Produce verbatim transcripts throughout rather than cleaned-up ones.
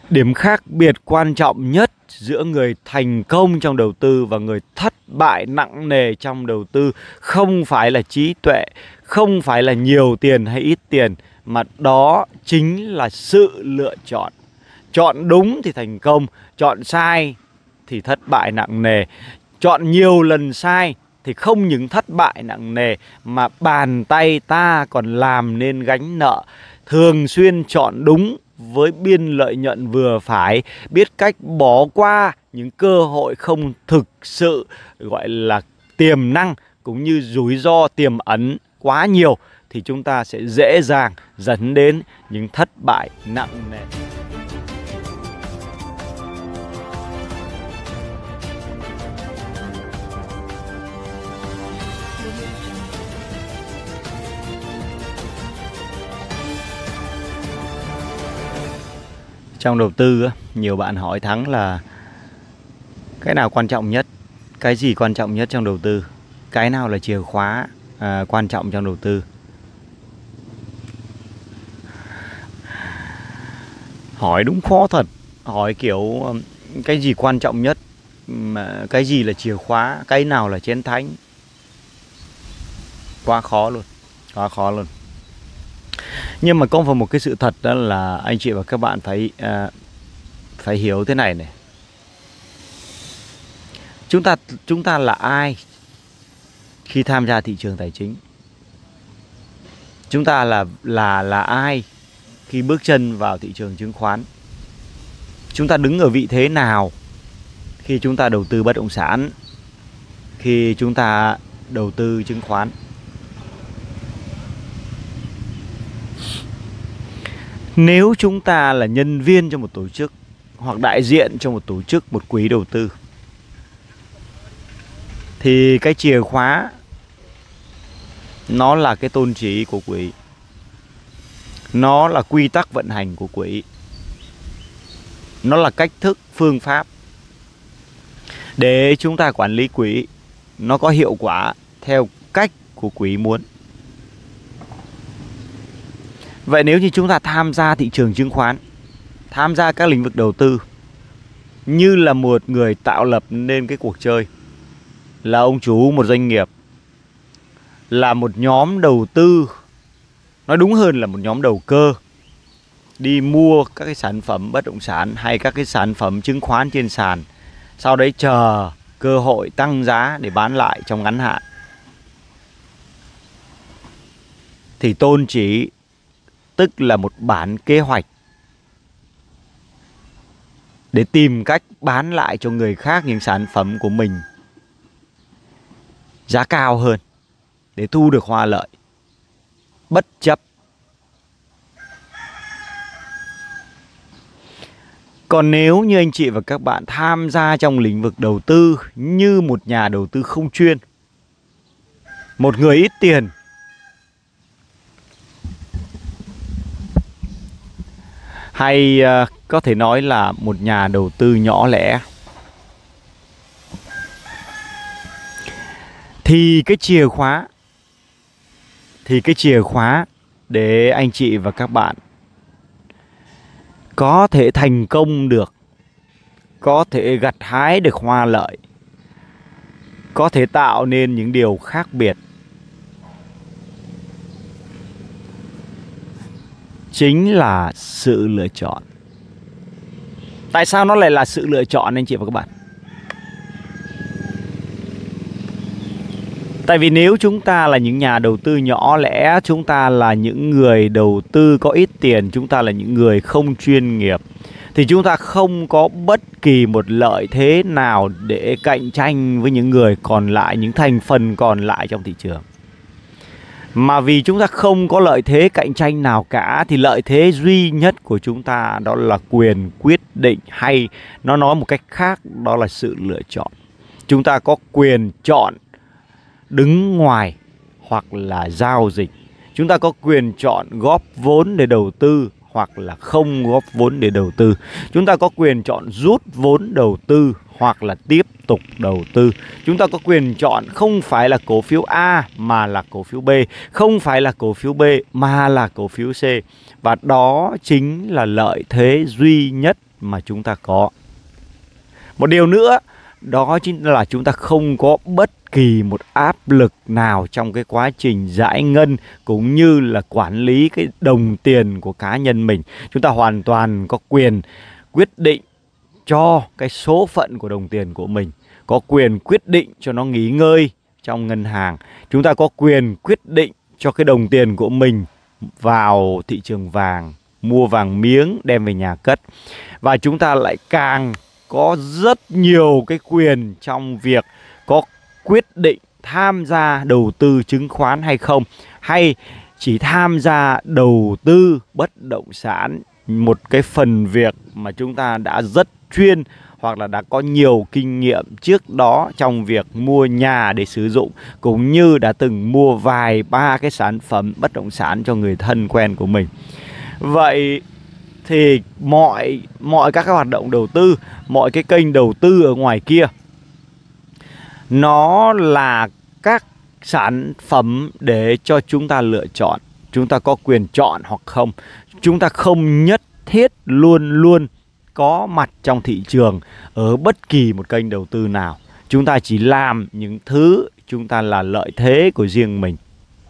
Điểm khác biệt quan trọng nhất giữa người thành công trong đầu tư và người thất bại nặng nề trong đầu tư không phải là trí tuệ, không phải là nhiều tiền hay ít tiền, mà đó chính là sự lựa chọn. Chọn đúng thì thành công, chọn sai thì thất bại nặng nề. Chọn nhiều lần sai thì không những thất bại nặng nề mà bàn tay ta còn làm nên gánh nợ. Thường xuyên chọn đúng với biên lợi nhuận vừa phải, biết cách bỏ qua những cơ hội không thực sự gọi là tiềm năng cũng như rủi ro tiềm ẩn quá nhiều, thì chúng ta sẽ dễ dàng dẫn đến những thất bại nặng nề. Trong đầu tư, nhiều bạn hỏi Thắng là cái nào quan trọng nhất, cái gì quan trọng nhất trong đầu tư, cái nào là chìa khóa à, quan trọng trong đầu tư. Hỏi đúng khó thật, hỏi kiểu cái gì quan trọng nhất, cái gì là chìa khóa, cái nào là chiến thắng. Quá khó luôn, quá khó luôn. Nhưng mà có một cái sự thật đó là anh chị và các bạn phải à, phải hiểu thế này này. Chúng ta chúng ta là ai khi tham gia thị trường tài chính? Chúng ta là là là ai khi bước chân vào thị trường chứng khoán? Chúng ta đứng ở vị thế nào khi chúng ta đầu tư bất động sản, khi chúng ta đầu tư chứng khoán? Nếu chúng ta là nhân viên cho một tổ chức hoặc đại diện cho một tổ chức, một quỹ đầu tư, thì cái chìa khóa nó là cái tôn chỉ của quỹ, nó là quy tắc vận hành của quỹ, nó là cách thức, phương pháp để chúng ta quản lý quỹ nó có hiệu quả theo cách của quỹ muốn. Vậy nếu như chúng ta tham gia thị trường chứng khoán, tham gia các lĩnh vực đầu tư như là một người tạo lập nên cái cuộc chơi, là ông chủ một doanh nghiệp, là một nhóm đầu tư, nói đúng hơn là một nhóm đầu cơ, đi mua các cái sản phẩm bất động sản hay các cái sản phẩm chứng khoán trên sàn, sau đấy chờ cơ hội tăng giá để bán lại trong ngắn hạn, thì tôn chỉ tức là một bản kế hoạch để tìm cách bán lại cho người khác những sản phẩm của mình giá cao hơn để thu được hoa lợi, bất chấp. Còn nếu như anh chị và các bạn tham gia trong lĩnh vực đầu tư như một nhà đầu tư không chuyên, một người ít tiền, hay uh, có thể nói là một nhà đầu tư nhỏ lẻ, thì cái chìa khóa thì cái chìa khóa để anh chị và các bạn có thể thành công được, có thể gặt hái được hoa lợi, có thể tạo nên những điều khác biệt, chính là sự lựa chọn. Tại sao nó lại là sự lựa chọn anh chị và các bạn? Tại vì nếu chúng ta là những nhà đầu tư nhỏ lẻ, chúng ta là những người đầu tư có ít tiền, chúng ta là những người không chuyên nghiệp, thì chúng ta không có bất kỳ một lợi thế nào để cạnh tranh với những người còn lại, những thành phần còn lại trong thị trường. Mà vì chúng ta không có lợi thế cạnh tranh nào cả, thì lợi thế duy nhất của chúng ta đó là quyền quyết định, hay nó nói một cách khác đó là sự lựa chọn. Chúng ta có quyền chọn đứng ngoài hoặc là giao dịch. Chúng ta có quyền chọn góp vốn để đầu tư hoặc là không góp vốn để đầu tư. Chúng ta có quyền chọn rút vốn đầu tư hoặc là tiếp tục đầu tư. Chúng ta có quyền chọn không phải là cổ phiếu A mà là cổ phiếu B, không phải là cổ phiếu B mà là cổ phiếu C. Và đó chính là lợi thế duy nhất mà chúng ta có. Một điều nữa, đó chính là chúng ta không có bất kỳ một áp lực nào trong cái quá trình giải ngân cũng như là quản lý cái đồng tiền của cá nhân mình. Chúng ta hoàn toàn có quyền quyết định cho cái số phận của đồng tiền của mình, có quyền quyết định cho nó nghỉ ngơi trong ngân hàng. Chúng ta có quyền quyết định cho cái đồng tiền của mình vào thị trường vàng, mua vàng miếng đem về nhà cất. Và chúng ta lại càng có rất nhiều cái quyền trong việc có quyết định tham gia đầu tư chứng khoán hay không, hay chỉ tham gia đầu tư bất động sản, một cái phần việc mà chúng ta đã rất chuyên hoặc là đã có nhiều kinh nghiệm trước đó trong việc mua nhà để sử dụng, cũng như đã từng mua vài ba cái sản phẩm bất động sản cho người thân quen của mình. Vậy thì mọi mọi các cái hoạt động đầu tư, mọi cái kênh đầu tư ở ngoài kia, nó là các sản phẩm để cho chúng ta lựa chọn. Chúng ta có quyền chọn hoặc không. Chúng ta không nhất thiết luôn luôn có mặt trong thị trường ở bất kỳ một kênh đầu tư nào. Chúng ta chỉ làm những thứ chúng ta là lợi thế của riêng mình.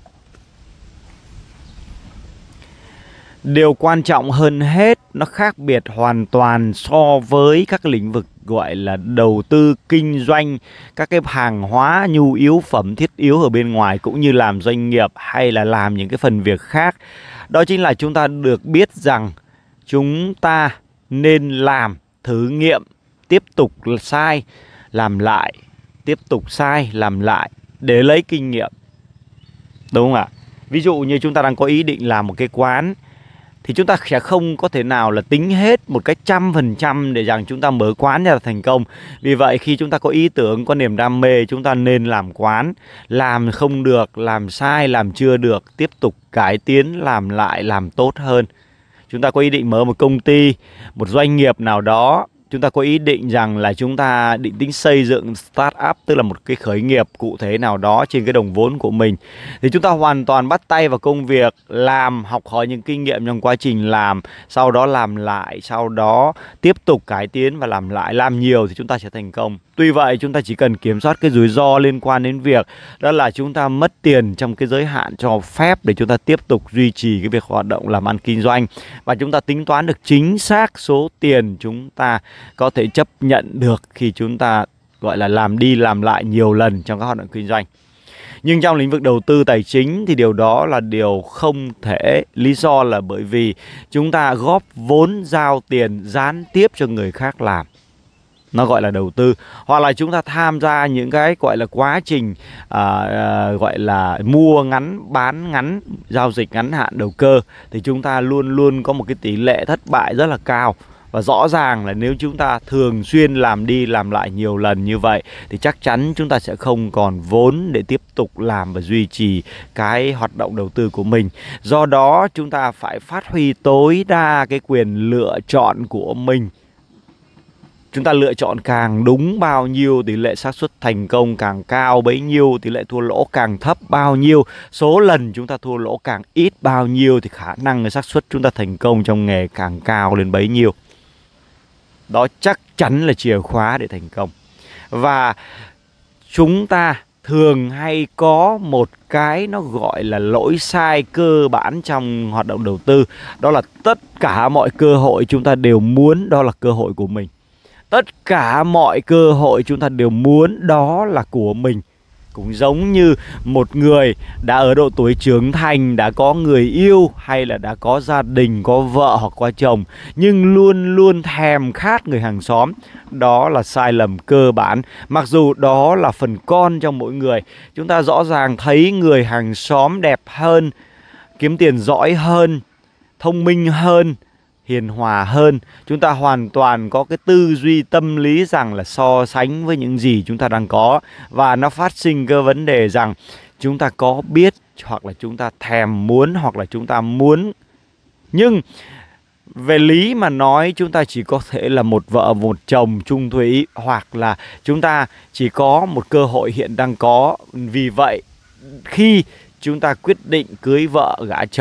Điều quan trọng hơn hết, nó khác biệt hoàn toàn so với các lĩnh vực gọi là đầu tư kinh doanh, các cái hàng hóa nhu yếu phẩm thiết yếu ở bên ngoài, cũng như làm doanh nghiệp hay là làm những cái phần việc khác. Đó chính là chúng ta được biết rằng chúng ta nên làm, thử nghiệm, tiếp tục sai, làm lại, tiếp tục sai, làm lại để lấy kinh nghiệm. Đúng không ạ? Ví dụ như chúng ta đang có ý định làm một cái quán, thì chúng ta sẽ không có thể nào là tính hết một cách trăm phần trăm để rằng chúng ta mở quán ra là thành công. Vì vậy khi chúng ta có ý tưởng, có niềm đam mê, chúng ta nên làm quán. Làm không được, làm sai, làm chưa được, tiếp tục cải tiến, làm lại, làm tốt hơn. Chúng ta có ý định mở một công ty, một doanh nghiệp nào đó, chúng ta có ý định rằng là chúng ta định tính xây dựng start up, tức là một cái khởi nghiệp cụ thể nào đó trên cái đồng vốn của mình, thì chúng ta hoàn toàn bắt tay vào công việc, làm, học hỏi những kinh nghiệm trong quá trình làm, sau đó làm lại, sau đó tiếp tục cải tiến và làm lại, làm nhiều thì chúng ta sẽ thành công. Tuy vậy chúng ta chỉ cần kiểm soát cái rủi ro liên quan đến việc đó là chúng ta mất tiền trong cái giới hạn cho phép để chúng ta tiếp tục duy trì cái việc hoạt động làm ăn kinh doanh, và chúng ta tính toán được chính xác số tiền chúng ta có thể chấp nhận được khi chúng ta gọi là làm đi làm lại nhiều lần trong các hoạt động kinh doanh. Nhưng trong lĩnh vực đầu tư tài chính thì điều đó là điều không thể. Lý do là bởi vì chúng ta góp vốn giao tiền gián tiếp cho người khác làm, nó gọi là đầu tư. Hoặc là chúng ta tham gia những cái gọi là quá trình à, à, gọi là mua ngắn, bán ngắn, giao dịch ngắn hạn đầu cơ, thì chúng ta luôn luôn có một cái tỷ lệ thất bại rất là cao. Và rõ ràng là nếu chúng ta thường xuyên làm đi làm lại nhiều lần như vậy thì chắc chắn chúng ta sẽ không còn vốn để tiếp tục làm và duy trì cái hoạt động đầu tư của mình. Do đó chúng ta phải phát huy tối đa cái quyền lựa chọn của mình. Chúng ta lựa chọn càng đúng bao nhiêu, tỷ lệ xác suất thành công càng cao bấy nhiêu, tỷ lệ thua lỗ càng thấp bao nhiêu, số lần chúng ta thua lỗ càng ít bao nhiêu, thì khả năng xác suất chúng ta thành công trong nghề càng cao lên bấy nhiêu. Đó chắc chắn là chìa khóa để thành công. Và chúng ta thường hay có một cái nó gọi là lỗi sai cơ bản trong hoạt động đầu tư. Đó là tất cả mọi cơ hội chúng ta đều muốn đó là cơ hội của mình. Tất cả mọi cơ hội chúng ta đều muốn đó là của mình. Cũng giống như một người đã ở độ tuổi trưởng thành, đã có người yêu hay là đã có gia đình, có vợ hoặc có chồng, nhưng luôn luôn thèm khát người hàng xóm. Đó là sai lầm cơ bản. Mặc dù đó là phần con trong mỗi người. Chúng ta rõ ràng thấy người hàng xóm đẹp hơn, kiếm tiền giỏi hơn, thông minh hơn, hiền hòa hơn. Chúng ta hoàn toàn có cái tư duy tâm lý rằng là so sánh với những gì chúng ta đang có. Và nó phát sinh cái vấn đề rằng chúng ta có biết, hoặc là chúng ta thèm muốn, hoặc là chúng ta muốn. Nhưng về lý mà nói, chúng ta chỉ có thể là một vợ một chồng chung thủy, hoặc là chúng ta chỉ có một cơ hội hiện đang có. Vì vậy khi chúng ta quyết định cưới vợ gả chồng,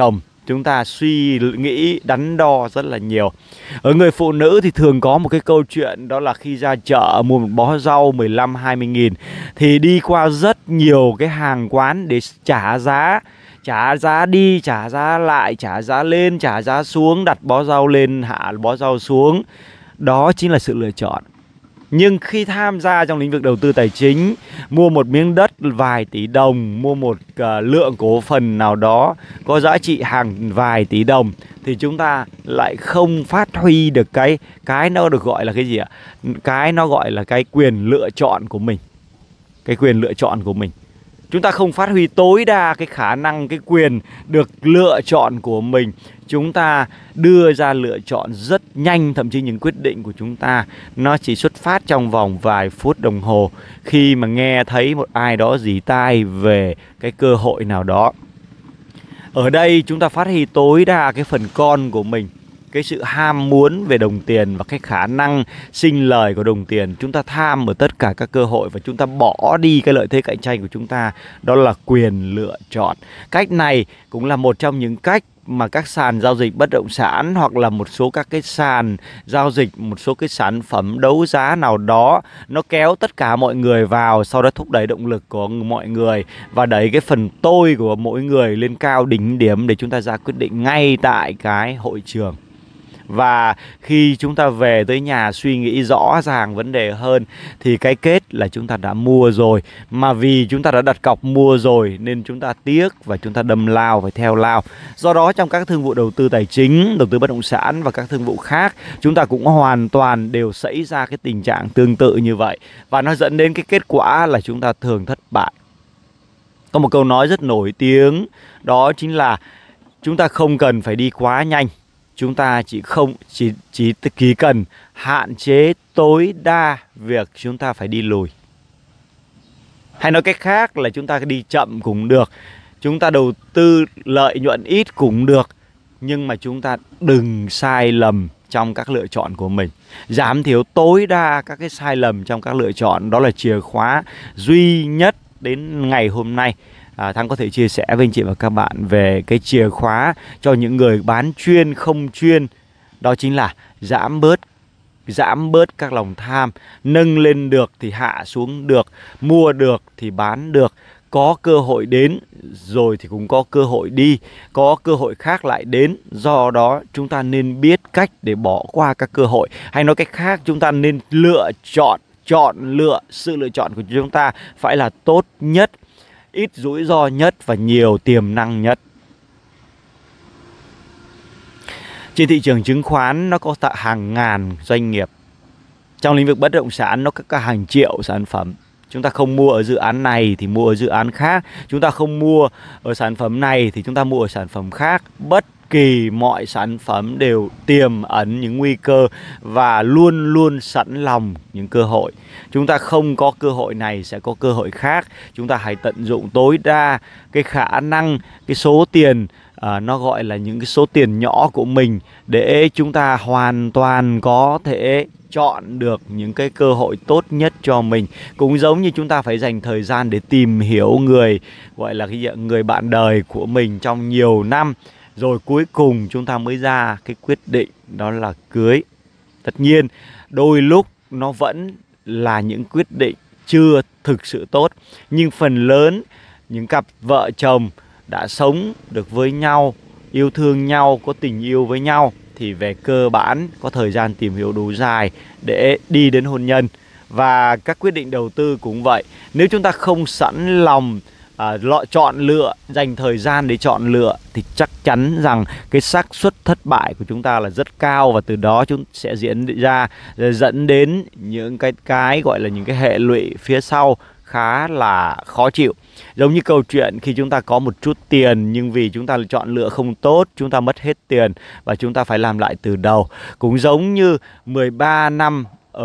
chúng ta suy nghĩ đắn đo rất là nhiều. Ở người phụ nữ thì thường có một cái câu chuyện, đó là khi ra chợ mua một bó rau mười lăm hai mươi nghìn thì đi qua rất nhiều cái hàng quán để trả giá. Trả giá đi, trả giá lại, trả giá lên, trả giá xuống, đặt bó rau lên, hạ bó rau xuống. Đó chính là sự lựa chọn. Nhưng khi tham gia trong lĩnh vực đầu tư tài chính, mua một miếng đất vài tỷ đồng, mua một uh, lượng cổ phần nào đó có giá trị hàng vài tỷ đồng, thì chúng ta lại không phát huy được cái cái nó được gọi là cái gì ạ? Cái nó gọi là cái quyền lựa chọn của mình. Cái quyền lựa chọn của mình. Chúng ta không phát huy tối đa cái khả năng, cái quyền được lựa chọn của mình. Chúng ta đưa ra lựa chọn rất nhanh, thậm chí những quyết định của chúng ta nó chỉ xuất phát trong vòng vài phút đồng hồ khi mà nghe thấy một ai đó rỉ tai về cái cơ hội nào đó. Ở đây chúng ta phát huy tối đa cái phần con của mình, cái sự ham muốn về đồng tiền và cái khả năng sinh lời của đồng tiền. Chúng ta tham ở tất cả các cơ hội và chúng ta bỏ đi cái lợi thế cạnh tranh của chúng ta, đó là quyền lựa chọn. Cách này cũng là một trong những cách mà các sàn giao dịch bất động sản hoặc là một số các cái sàn giao dịch, một số cái sản phẩm đấu giá nào đó, nó kéo tất cả mọi người vào, sau đó thúc đẩy động lực của mọi người và đẩy cái phần tôi của mỗi người lên cao đỉnh điểm để chúng ta ra quyết định ngay tại cái hội trường. Và khi chúng ta về tới nhà suy nghĩ rõ ràng vấn đề hơn thì cái kết là chúng ta đã mua rồi. Mà vì chúng ta đã đặt cọc mua rồi nên chúng ta tiếc và chúng ta đâm lao phải theo lao. Do đó trong các thương vụ đầu tư tài chính, đầu tư bất động sản và các thương vụ khác, chúng ta cũng hoàn toàn đều xảy ra cái tình trạng tương tự như vậy. Và nó dẫn đến cái kết quả là chúng ta thường thất bại. Có một câu nói rất nổi tiếng, đó chính là chúng ta không cần phải đi quá nhanh. Chúng ta chỉ không chỉ chỉ chỉ cần hạn chế tối đa việc chúng ta phải đi lùi. Hay nói cách khác là chúng ta đi chậm cũng được, chúng ta đầu tư lợi nhuận ít cũng được, nhưng mà chúng ta đừng sai lầm trong các lựa chọn của mình. Giảm thiểu tối đa các cái sai lầm trong các lựa chọn, đó là chìa khóa duy nhất đến ngày hôm nay. À, Thắng có thể chia sẻ với anh chị và các bạn về cái chìa khóa cho những người bán chuyên không chuyên. Đó chính là giảm bớt Giảm bớt các lòng tham. Nâng lên được thì hạ xuống được, mua được thì bán được. Có cơ hội đến rồi thì cũng có cơ hội đi, có cơ hội khác lại đến. Do đó chúng ta nên biết cách để bỏ qua các cơ hội. Hay nói cách khác, chúng ta nên lựa chọn, chọn lựa. Sự lựa chọn của chúng ta phải là tốt nhất, ít rủi ro nhất và nhiều tiềm năng nhất. Trên thị trường chứng khoán nó có tạ hàng ngàn doanh nghiệp. Trong lĩnh vực bất động sản nó có cả hàng triệu sản phẩm. Chúng ta không mua ở dự án này thì mua ở dự án khác. Chúng ta không mua ở sản phẩm này thì chúng ta mua ở sản phẩm khác. Bất kỳ mọi sản phẩm đều tiềm ẩn những nguy cơ và luôn luôn sẵn lòng những cơ hội. Chúng ta không có cơ hội này sẽ có cơ hội khác. Chúng ta hãy tận dụng tối đa cái khả năng, cái số tiền à, nó gọi là những cái số tiền nhỏ của mình để chúng ta hoàn toàn có thể chọn được những cái cơ hội tốt nhất cho mình. Cũng giống như chúng ta phải dành thời gian để tìm hiểu người gọi là cái người bạn đời của mình trong nhiều năm, rồi cuối cùng chúng ta mới ra cái quyết định đó là cưới. Tất nhiên đôi lúc nó vẫn là những quyết định chưa thực sự tốt, nhưng phần lớn những cặp vợ chồng đã sống được với nhau, yêu thương nhau, có tình yêu với nhau thì về cơ bản có thời gian tìm hiểu đủ dài để đi đến hôn nhân. Và các quyết định đầu tư cũng vậy. Nếu chúng ta không sẵn lòng à, lọ chọn lựa, dành thời gian để chọn lựa thì chắc chắn rằng cái xác suất thất bại của chúng ta là rất cao, và từ đó chúng sẽ diễn ra dẫn đến những cái cái gọi là những cái hệ lụy phía sau khá là khó chịu. Giống như câu chuyện khi chúng ta có một chút tiền nhưng vì chúng ta chọn lựa không tốt, chúng ta mất hết tiền và chúng ta phải làm lại từ đầu. Cũng giống như mười ba năm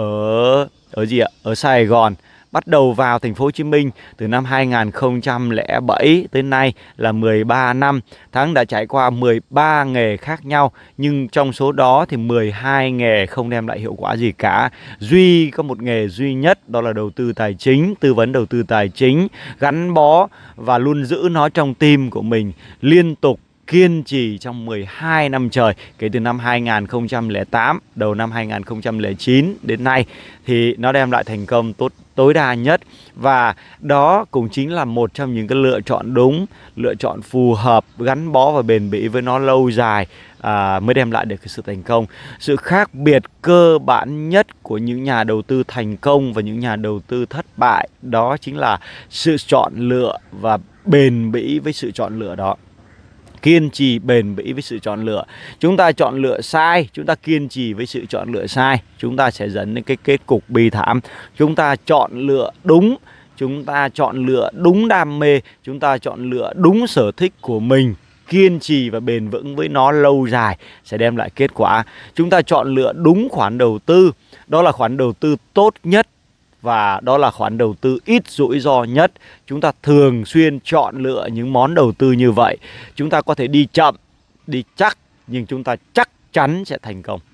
ở ở gì ạ? Ở Sài Gòn, bắt đầu vào thành phố Hồ Chí Minh từ năm hai nghìn không trăm lẻ bảy tới nay là mười ba năm. Thắng đã trải qua mười ba nghề khác nhau, nhưng trong số đó thì mười hai nghề không đem lại hiệu quả gì cả. Duy có một nghề duy nhất, đó là đầu tư tài chính, tư vấn đầu tư tài chính, gắn bó và luôn giữ nó trong tim của mình, liên tục kiên trì trong mười hai năm trời, kể từ năm hai nghìn không trăm lẻ tám, đầu năm hai nghìn không trăm lẻ chín đến nay, thì nó đem lại thành công tốt tối đa nhất. Và đó cũng chính là một trong những cái lựa chọn đúng, lựa chọn phù hợp, gắn bó và bền bỉ với nó lâu dài à, mới đem lại được cái sự thành công. Sự khác biệt cơ bản nhất của những nhà đầu tư thành công và những nhà đầu tư thất bại, đó chính là sự chọn lựa và bền bỉ với sự chọn lựa đó. Kiên trì bền bỉ với sự chọn lựa. Chúng ta chọn lựa sai, chúng ta kiên trì với sự chọn lựa sai, chúng ta sẽ dẫn đến cái kết cục bi thảm. Chúng ta chọn lựa đúng, chúng ta chọn lựa đúng đam mê, chúng ta chọn lựa đúng sở thích của mình, kiên trì và bền vững với nó lâu dài sẽ đem lại kết quả. Chúng ta chọn lựa đúng khoản đầu tư, đó là khoản đầu tư tốt nhất và đó là khoản đầu tư ít rủi ro nhất. Chúng ta thường xuyên chọn lựa những món đầu tư như vậy. Chúng ta có thể đi chậm, đi chắc, nhưng chúng ta chắc chắn sẽ thành công.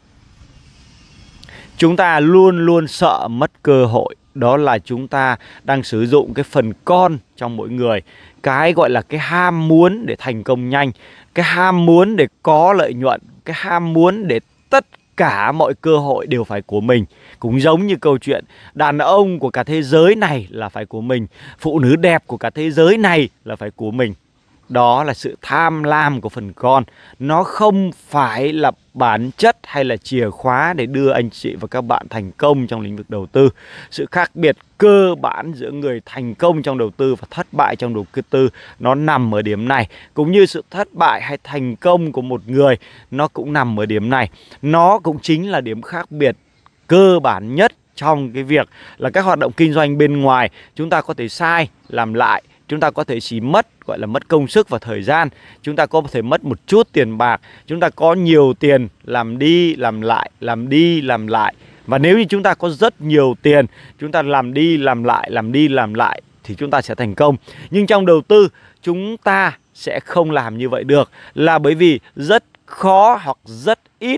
Chúng ta luôn luôn sợ mất cơ hội, đó là chúng ta đang sử dụng cái phần con trong mỗi người, cái gọi là cái ham muốn để thành công nhanh, cái ham muốn để có lợi nhuận, cái ham muốn để tất cả mọi cơ hội đều phải của mình. Cũng giống như câu chuyện đàn ông của cả thế giới này là phải của mình, phụ nữ đẹp của cả thế giới này là phải của mình. Đó là sự tham lam của phần con. Nó không phải là bản chất hay là chìa khóa để đưa anh chị và các bạn thành công trong lĩnh vực đầu tư. Sự khác biệt cơ bản giữa người thành công trong đầu tư và thất bại trong đầu tư nó nằm ở điểm này. Cũng như sự thất bại hay thành công của một người, nó cũng nằm ở điểm này. Nó cũng chính là điểm khác biệt cơ bản nhất trong cái việc là các hoạt động kinh doanh bên ngoài. Chúng ta có thể sai, làm lại. Chúng ta có thể chỉ mất, gọi là mất công sức và thời gian. Chúng ta có thể mất một chút tiền bạc. Chúng ta có nhiều tiền, làm đi, làm lại, làm đi, làm lại. Và nếu như chúng ta có rất nhiều tiền, chúng ta làm đi, làm lại, làm đi, làm lại, thì chúng ta sẽ thành công. Nhưng trong đầu tư, chúng ta sẽ không làm như vậy được. Là bởi vì rất khó hoặc rất ít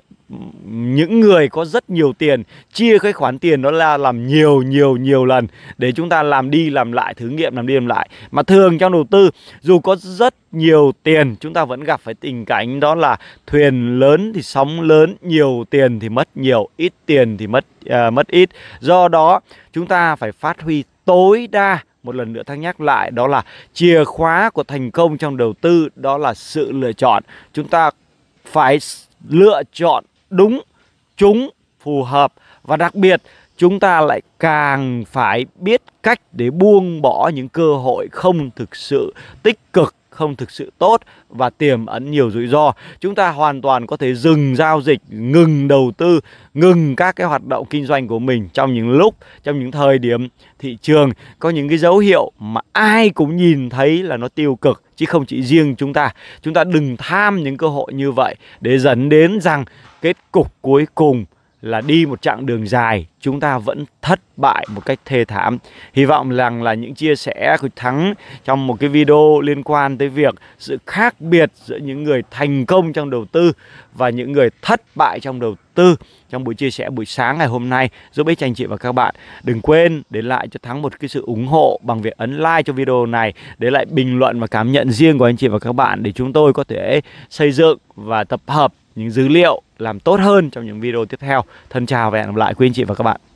những người có rất nhiều tiền chia cái khoản tiền đó là làm nhiều nhiều nhiều lần để chúng ta làm đi làm lại, thử nghiệm làm đi làm lại. Mà thường trong đầu tư, dù có rất nhiều tiền, chúng ta vẫn gặp phải tình cảnh đó là thuyền lớn thì sóng lớn, nhiều tiền thì mất nhiều, ít tiền thì mất uh, mất ít. Do đó chúng ta phải phát huy tối đa. Một lần nữa thắc nhắc lại, đó là chìa khóa của thành công trong đầu tư, đó là sự lựa chọn. Chúng ta phải lựa chọn đúng, trúng, phù hợp. Và đặc biệt chúng ta lại càng phải biết cách để buông bỏ những cơ hội không thực sự tích cực, không thực sự tốt và tiềm ẩn nhiều rủi ro. Chúng ta hoàn toàn có thể dừng giao dịch, ngừng đầu tư, ngừng các cái hoạt động kinh doanh của mình trong những lúc, trong những thời điểm thị trường có những cái dấu hiệu mà ai cũng nhìn thấy là nó tiêu cực, chứ không chỉ riêng chúng ta. Chúng ta đừng tham những cơ hội như vậy để dẫn đến rằng kết cục cuối cùng là đi một chặng đường dài, chúng ta vẫn thất bại một cách thê thảm. Hy vọng rằng là những chia sẻ của Thắng trong một cái video liên quan tới việc sự khác biệt giữa những người thành công trong đầu tư và những người thất bại trong đầu tư trong buổi chia sẻ buổi sáng ngày hôm nay giúp ích cho anh chị và các bạn. Đừng quên để lại cho Thắng một cái sự ủng hộ bằng việc ấn like cho video này, để lại bình luận và cảm nhận riêng của anh chị và các bạn để chúng tôi có thể xây dựng và tập hợp những dữ liệu làm tốt hơn trong những video tiếp theo. Thân chào và hẹn gặp lại quý anh chị và các bạn.